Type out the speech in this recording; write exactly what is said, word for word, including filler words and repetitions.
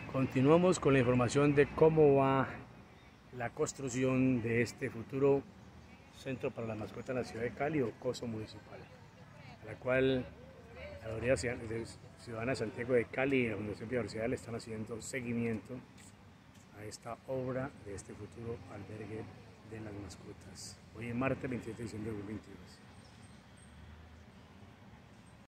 Continuamos con la información de cómo va la construcción de este futuro Centro para la Mascota en la ciudad de Cali o COSO municipal, a la cual la Autoridad Ciudadana de Santiago de Cali y la Fundación Universidad le están haciendo seguimiento a esta obra de este futuro albergue de las mascotas. Hoy es martes veintisiete de diciembre de dos mil veintidós.